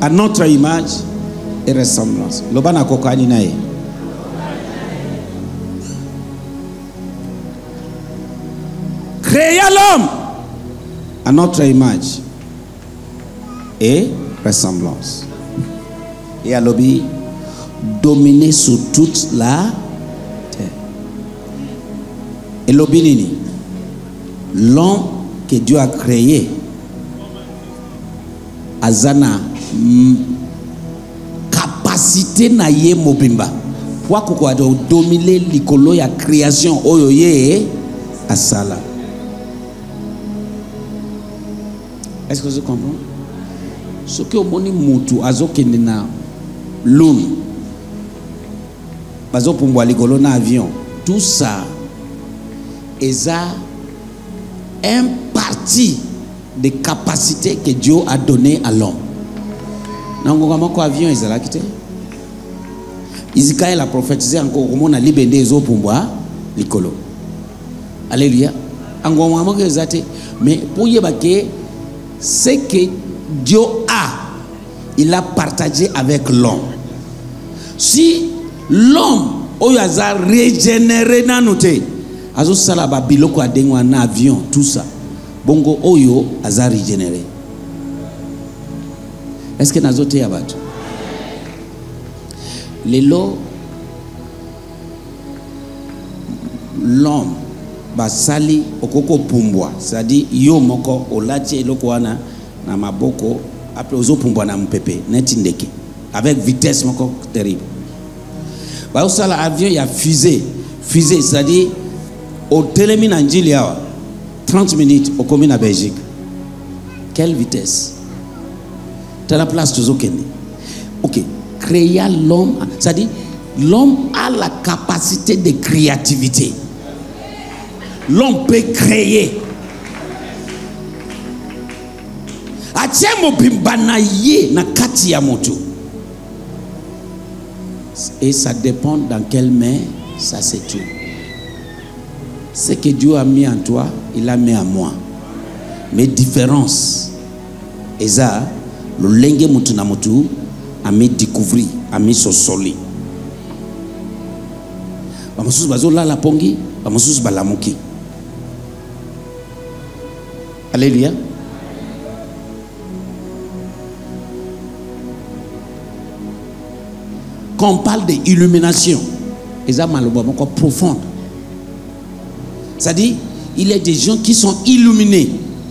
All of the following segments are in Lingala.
à notre image et ressemblance. Lobana kokani nae. Créer l'homme à notre image et ressemblance. Et à l'obéir, dominer sur toute la terre. Et l'obéir, l'homme que Dieu a créé, azana capacité na ye mobimba. Pourquoi dominer l'icolo ya création oyoye asala. Est-ce que vous comprenez? Ce que vous avez dit, c'est l'un. Bazo pour ligolo na avion. Tout ça est un parti des capacités que Dieu a donné à l'homme. Dans avion ils ont quitté. Isaïe a prophétisé encore comment on a libéré les eaux pour boire ligolo. Alléluia. Mais pour y avoir ce que Dieu a, il a partagé avec l'homme. Si l'homme a régénéré dans nos terres, azo salaba biloko adengwa na avion tout ça, bongo oyo a régénéré. Est-ce que nazo te abatu? Lelo l'homme basali okoko pumbwa, c'est-à-dire yo moko olatie eloko wana na maboko après ozo pumbwa na mpepe neti ndeke avec vitesse moko terrible. Ba osala avion ya fusée, c'est-à-dire au telemi na njili yawa 30 minutes au commune à Belgique. Quelle vitesse? T'as la place toujours kende. OK, créer l'homme, c'est-à-dire l'homme a la capacité de créativité. L'homme peut créer. Et ça dépend dans quelle main ça se trouve. Ce que Dieu a mis en toi, il a mis en moi. Mais différence, et ça, le lengue mutu na mutu a mis découvrir, a mis so soli. Bamasus bazola la pongi, bamasus balamuki. Alléluia. Quand on parle d'illumination, ils ont mal encore profonde. C'est-à-dire, il y a des gens qui sont illuminés.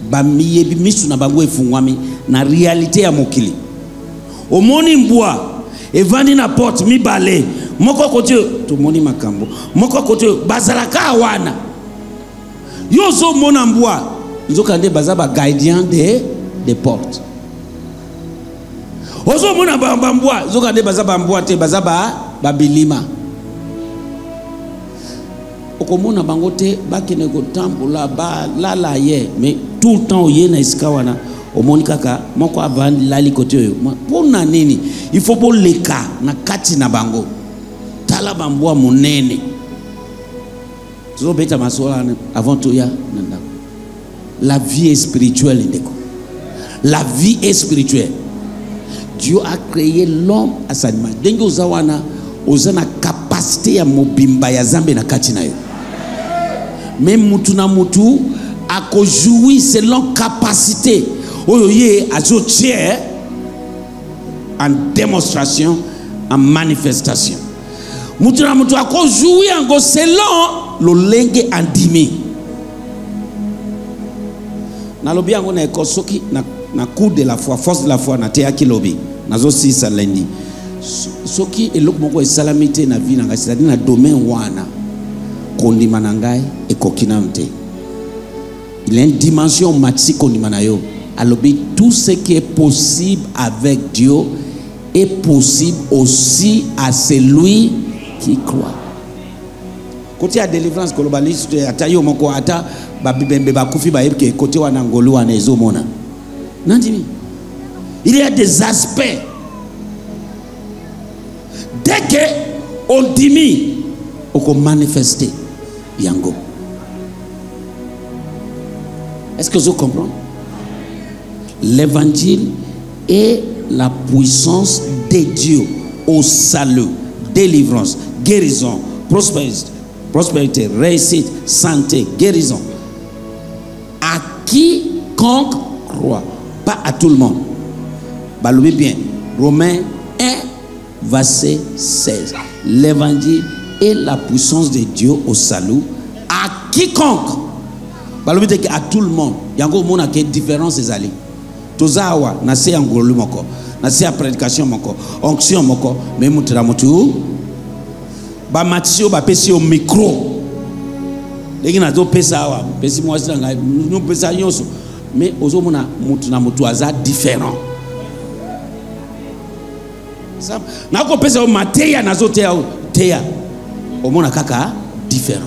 Na réalité à mokili. Au moni mboa, et vani na porte mi balé. Moko kote to moni makambo. Moko kote bazalaka wana. Yo zo mona mboa. Ils ont kande bazaba gardien des portes. Ozo mona bambwa, ils ont kande bazaba mboa te bazaba babilima. Okomona bangote bakene ko tambola ba la ye mais tout le temps yé na iskawana omoni kaka moko avandi lali kote yo pona nini il faut pour leka na kati na bango tala bambwa monene zo beta masola avant to ya nanda. La vie est spirituelle ndeko. La vie est spirituelle. Dieu a créé l'homme à sa image. Dengo zawana ozana capacité ya mobimba ya zambe na kati na yo. Même mutu na mutu a ko jouir selon capacité oyoye azo tiers en démonstration, en manifestation. Mutu na mutu a ko jouir en selon lo lenge andimi. Na lobi yango na ekosoki na coup de la foi, force de la foi na teaki lobi nazo sisa lendi soki eloko moko esalamite na vie nanga, c'est-à-dire na domaine wana kondima na ngai ekokina mte. Il y a une dimension matisi kondima na yo. Alobi tout ce qui est possible avec Dieu est possible aussi à celui qui croit. Côté à délivrance globaliste ata yo moko ata babibembe bakufi ba yebke côté wana ngolu wana ezomona. Nandimi. Il y a des aspects. Dès que on dimi, on peut manifester yango. Est-ce que vous comprenez? L'évangile est la puissance de Dieu au salut, délivrance, guérison, prospérité, réussite, santé, guérison. À quiconque croit, pas à tout le monde. Balouez bien. Romains 1, verset 16. L'évangile est la puissance de Dieu au salut à quiconque. Balouez bien à tout le monde. Il y a encore monde qui est différent ces alliés. Tozawa, nasi angolu moko, nasi a prédication moko, onction moko, mais moutra moutou. Ba matio ba pesi au micro. Legi na zo pesa wa, pesi moi ça ngai, nous pesa nyonso. Mais ozo mona moutu na moutou aza différent. Ça na ko pesa o mateya na zo teya o mona kaka différent.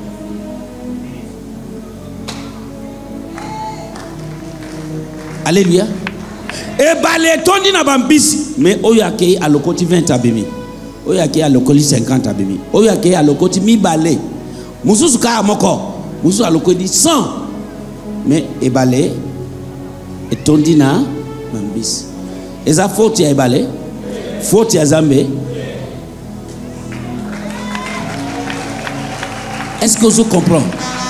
Alléluia. Et balé tondi na bambisi, mais oyake a lokoti 20 abimi. Oyake a lokoli 50 abimi. Oyake a lokoti mi balé. Mususu ka moko, mususu a lokoti 100. Mais e balé et tondi na bambisi. Eza faute ya balé, faute ya Zambe. Est-ce que vous comprenez?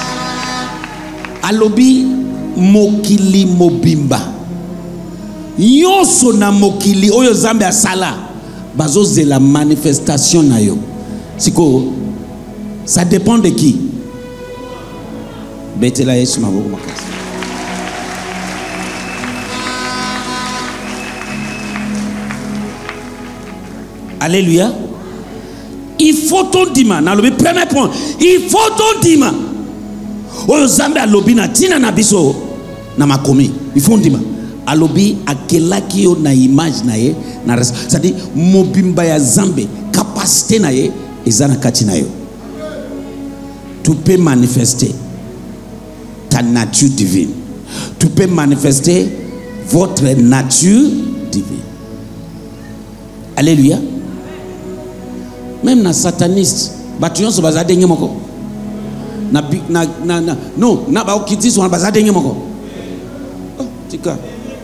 Alobi mokili mobimba nyonso na mokili oyo Zambe asala bazoze la manifestation na yo siko ça dépend de qui betela Yesu maboko makasi. Alléluia. Il faut ton dima na le premier point, il faut ton dima oyo Zambe alobi na tina na biso na makomi il faut ndima alobi akelaki yo na image na ye na c'est-à-dire mobimba ya Zambe capacité na ye ezana kati na yo. Tu peux manifester ta nature divine. Tu peux manifester votre nature divine. Alléluia. Même na sataniste batu yonso bazade ngé moko non na ba okiti so bazade ngé moko tika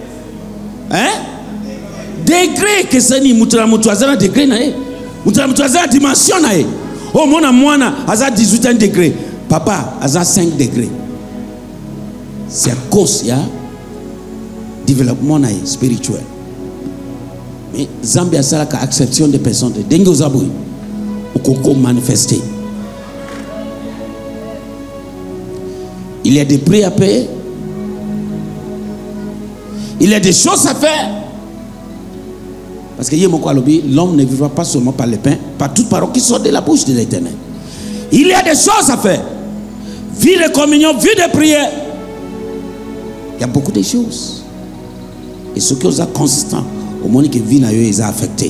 degré que sani mutu azana degré na ye mutu azana dimension na ye oh mwana aza 18 degré papa aza 5 degrés. C'est à cause ya développement na ye spirituel. Mais Zambe asala ka acception de personnes de dengue ozaboui okoko manifester. Il y a des prix à payer. Il y a des choses à faire. Parce que l'homme ne vivra pas seulement par le pain, par toute parole qui sort de la bouche de l'Éternel. Il y a des choses à faire. Vie de communion, vie de prière. Il y a beaucoup de choses. Et ce qui est consistant, au moment que vie est affectée.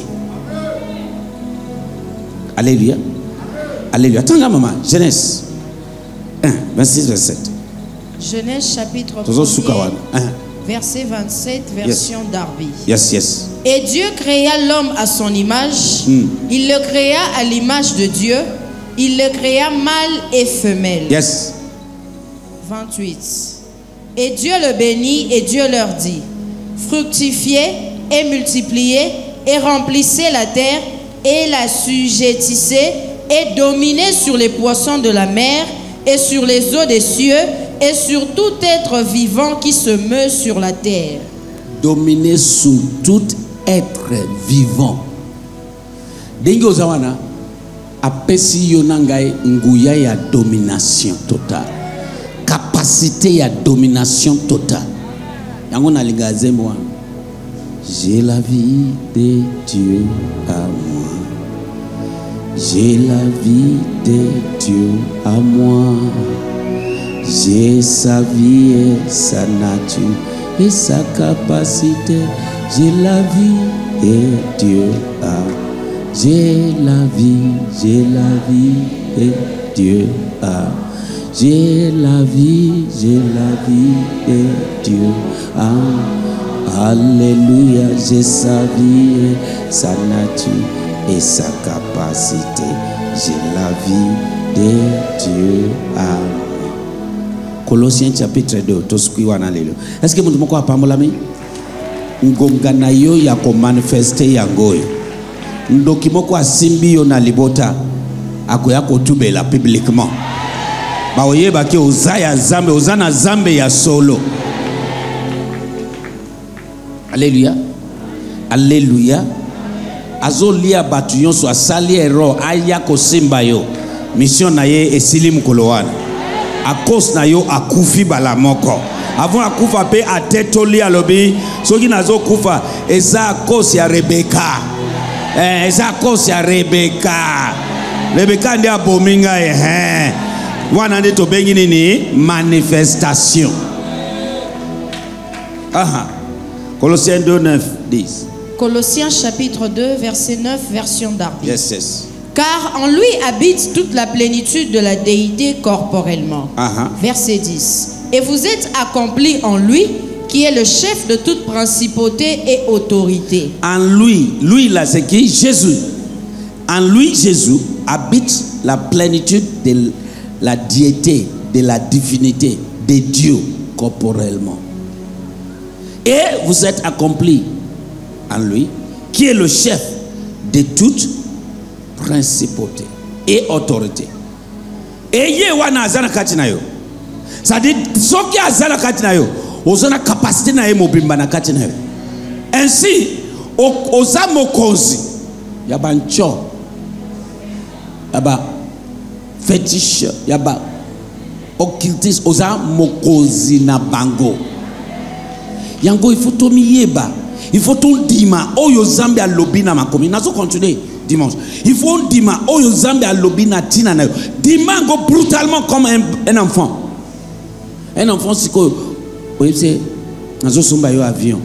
Alléluia. Alléluia. Attends, maman. Genèse 1, 26, 27. Genèse chapitre 1, verset 27, version Darby. Yes. Et Dieu créa l'homme à son image. Il le créa à l'image de Dieu. Il le créa mâle et femelle. Yes. 28. Et Dieu le bénit et Dieu leur dit: fructifiez et multipliez et remplissez la terre et la sujettissez et dominez sur les poissons de la mer et sur les eaux des cieux et sur tout être vivant qui se meut sur la terre. Dominer sur tout être vivant. Dengo zawana apesi yonangai nguya ya domination totale. Capacité ya domination totale. Yango na lingaze moi. J'ai la vie de Dieu à moi. J'ai la vie de Dieu à moi. J'ai sa vie et sa nature et sa capacité. J'ai la vie et Dieu a. J'ai la vie et Dieu a. J'ai la vie et Dieu a. Alléluia, j'ai sa vie et sa nature et sa capacité. J'ai la vie de Dieu a. Colossiens chapitre 2. Est-ce que vous avez parlé? ngonga na yo ya ko manifeste yango ndoki moko asimbi yo na libota akoya kotubela publiquement ba oyeba ke oza ya zambe oza na zambe ya solo. Alléluia. Alléluia. Azolia batu yonso asali ero aya kosimba yo mission na ye esili mukolo wana akos na yo akufi bala moko avant akufa pe atetoli alobi soki nazo kufa eza akos ya Rebeka eza akos ya Rebeka ndi abominga wana nde tobengi nini manifestation. Colossiens 2:9 10. Colossiens chapitre 2 verset 9 version Darby. Yes, yes. Car en lui habite toute la plénitude de la déité corporellement. Verset 10. Et vous êtes accomplis en lui, qui est le chef de toute principauté et autorité. En lui là c'est qui? Jésus. En lui, Jésus, habite la plénitude de la diété, de la divinité, de Dieu corporellement. Et vous êtes accomplis en lui, qui est le chef de toute principauté et autorité. Et ye wana azana katina yo. Ça dit soki azana katina yo, ozana capacité na ye mobimba na katina yo. Ainsi, oza mokonzi yaba ncho, yaba fétiche, yaba occultiste, oza mokonzi na bango. Yango il faut to miyeba. Il faut tout dima oyo zambe a lobi na makomi. Nazo continuer dimanche. Il faut dima oyo zambe a lobi na tina na yo. Dima go brutalement comme un enfant. Un enfant si ko oye c'est nazo somba yo avion.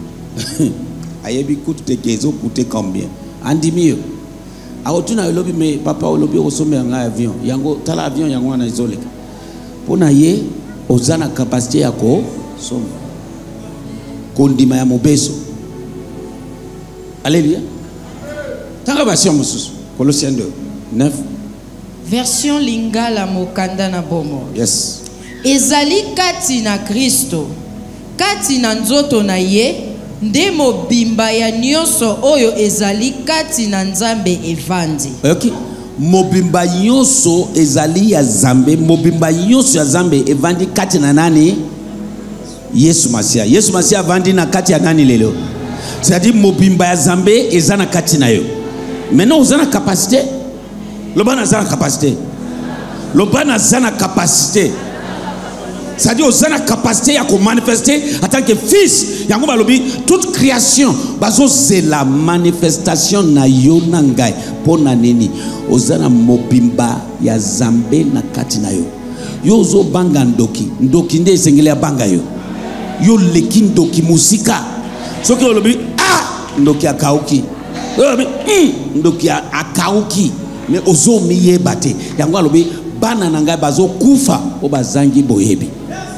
Ayebi coûte te kezo coûter combien? Andimi yo. A otuna yo lobi mais papa o lobi o somba nga avion. Yango tala avion yango na isolé. Pona ye ozana capacité ya ko somba. Kondima ya mobeso. Alléluia. Tanga version mususu. Colossiens 2 9. Version Lingala Mokanda na bomo. Yes. Ezali kati na Kristo. Kati na nzoto na ye. Nde mobimba ya nyonso oyo ezali kati na Nzambe evandi. Okay. Mobimba nyonso ezali ya Zambe. Mobimba nyonso ya Zambe evandi kati na nani? Yesu Masia. Yesu Masia vandi na kati ya nani lelo? C'est-à-dire mobimba ya Zambe ezana kati na yo. Maintenant ozana capacité. Lobana zana capacité. Lobana zana capacité. C'est-à-dire ozana capacité ya ko manifester en tant que fils. Yango balobi toute création bazo c'est la manifestation na yo na ngai pona nini. Ozana mobimba ya Zambe na kati na yo. Yo zo banga ndoki. Ndoki nde esengele ya banga yo. Yo leki ndoki musika. Soki olobi ndoki akauki. Olobi ndoki akauki. Me ozo miyeba te. Yango alobi bana na ngai bazo kufa o bazangi boyebi.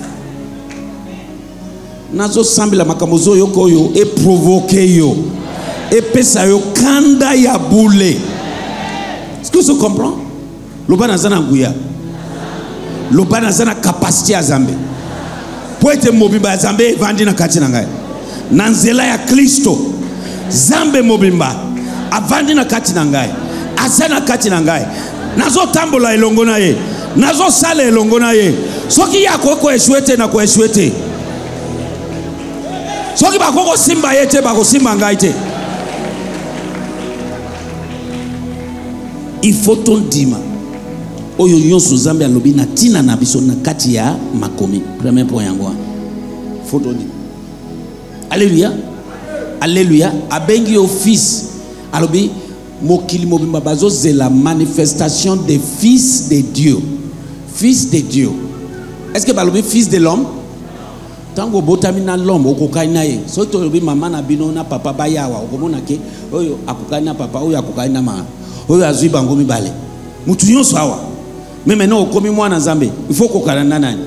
Nazo sambila makambo zo yo koyo e provoquer yo. E pesa yo kanda ya boule. Est-ce que vous comprenez? Lobana zana nguya. Lobana zana capacité ya Zambe. Po ete mobimba ya Zambe vandi na kati na ngai. Na nzela ya Kristo Zambe mobimba avandi na kati na ngai. Azana kati na ngai. Nazo tambola elongo na ye. Nazo sala elongo na ye. Soki yako ko eshwete na ko eshwete. Soki bakoko simba yete bako simba ngai te. Il faut ton dima oyo nyonso Zambe alobi na tina na biso na kati ya makomi. Premier point yango. Faut ton dima. Alléluia. Alléluia. Abengi au fils. Alobi mokili mobimba bazo c'est la manifestation des fils de Dieu. Fils de Dieu. Est-ce que balobi fils de l'homme? Tango botamina l'homme okokaina ye. So to lobi mama na bino na papa bayawa okomona ke oyo akokaina papa oyo akokaina mama. Oyo azui bango mibale. Mutu nyonso awa. Mais maintenant okomi mwana Nzambe. Il faut kokana nani?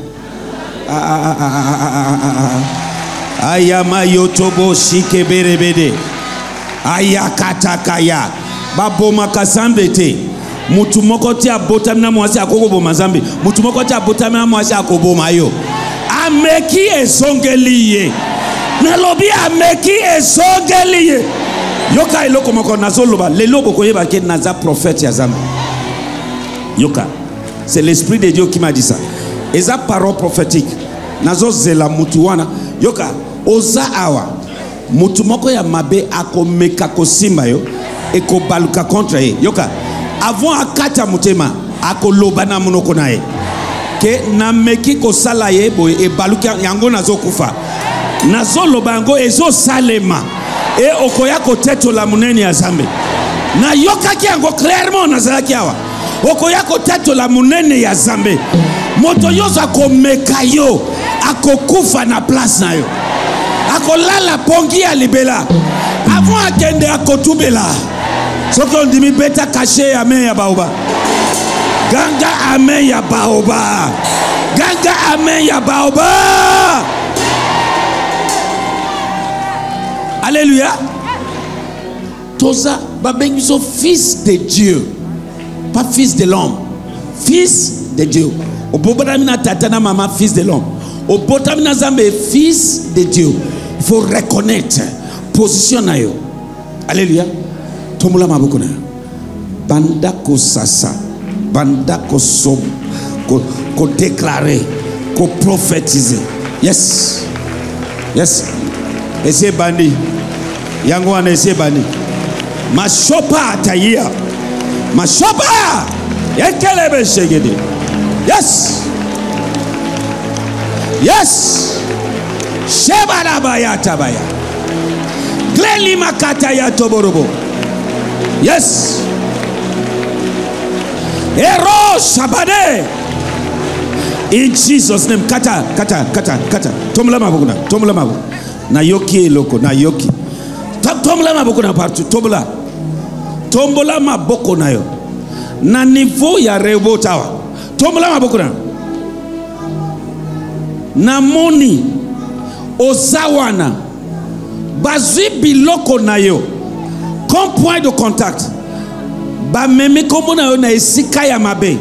Ayama yotobo shike berebede. Ayakatakaya. Baboma Kazambe te. Mutu moko ti abotamina mwasi akoko boma Nzambe. Mutu moko ti abotamina mwasi akoboma yo. Ameki ezongeli ye. nalobi ameki ezongeli ye. Yoka eloko moko nazoloba lelo bokoyeba ke naza prophète ya Nzambe. Yoka, c'est l'esprit de Dieu qui m'a dit ça. Et ça parole prophétique. Nazo zela mutu wana. Yoka, oza awa. Mutu moko ya mabe ako meka kosimba yo. Eko baluka contre ye. Yoka, avant akata mutema ako lobana munoko na ye. Ke na meki ko sala ye boy e baluka yango nazo kufa. Nazo lobango ezo salema. E okoya ko teto la muneni ya Nzambe. Na yoka ki yango clairement nazala ki awa. Okoya ko teto la munene ya Nzambe. Moto yoza ko mekayo akokufa na place na yo. Akolala pongi ya libela. Avant akende akotubela. Soko ondimi beta caché amen ya baoba. Ganga amen ya baoba. Ganga amen ya baoba. Alléluia. Toza babengizo fils de Dieu. Pas fils de l'homme. Fils de Dieu. Au botamina tatana maman fils de l'homme. Au botamina zambe fils de Dieu. Il faut reconnaître position na yo. Alléluia. Tomula mabukuna. Banda ko sasa. Banda ko som. Ko déclarer. Ko prophétiser. Yes. Yes. Ese bandi. Yango wana ese bandi. Mashopa atayia. Mashopa. Yekelebe shegede. Yes. Yes. Shebarabaya tabaya. Gleli makata ya toborobo. Yes. Ero shabade. In Jesus' name. Kata. Tomla mabukuna. Tomla mabu. Na yoki loko. Na yoki. Tomla mabukuna partout. Tomla. Tombola maboko na yo. Na niveau ya rebo tawa. Tomla mabukuna. Na moni. Ozawana. Bazui biloko na yo. Comme point de contact. Ba meme kombo na yo na esika ya mabe.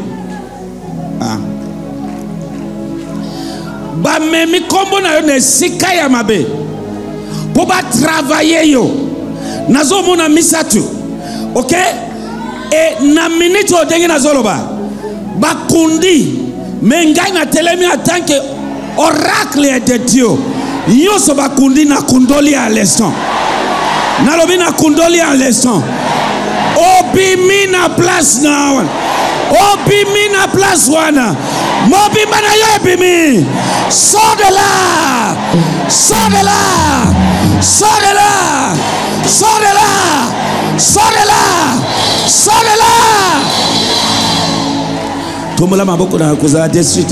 Ba meme kombo na yo na esika ya mabe. Po ba travailler yo. Nazo mona misatu. OK? Et na minute o dengi nazoloba. Ba kundi. Mengai na telemi en tant que oracle de Dieu. Yoso ba kundi na kundoli à l'instant. Nalobi na kundoli à l'instant. Obimi na place na. Obimi na place wana. Mobi mana yo ebimi. Sors de là. Sors de là. Sors de là. Sors de là. Sors de là. Sors de là. Tomola maboko na kozala destruite.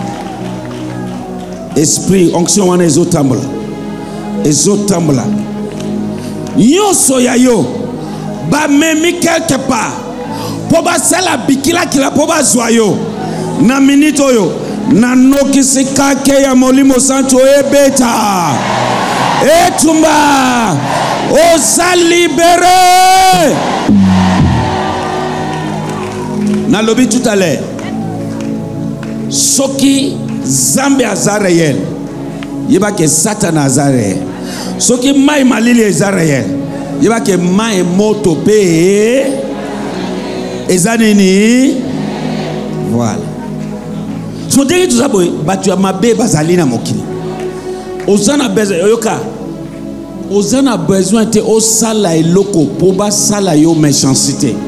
Esprit onction wana ezotambula. Ezotambula. Nyoso ya yo ba memi quelque part. Po ba sala bikila kila po ba zwayo. Na minute oyo na nokisi kake ya molimo santo ebeta. Etumba. Osa libéré. Na lobi tout à l'heure. Soki Zambe azareyel. Yeba ke Satan azareyel. Soki mai malili azareyel. Yeba ke mai moto pe. Ezanini. Voilà. So denge tout ça boy. Batu ya mabe bazalina mokili. Ozana besoin yoka. Ozana besoin te osala eloko. Poba sala yo méchanceté.